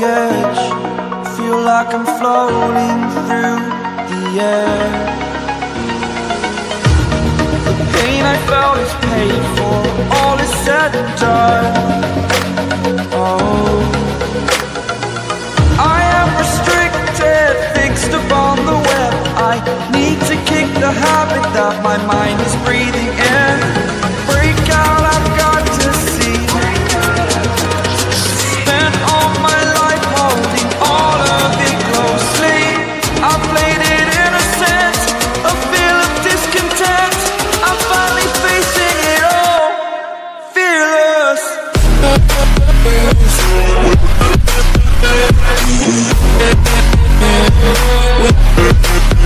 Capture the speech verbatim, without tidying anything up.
edge, feel like I'm floating through the air. The pain I felt is paid for, all is said and done. Oh, I am restricted, fixed upon the web. I need to kick the habit that my mind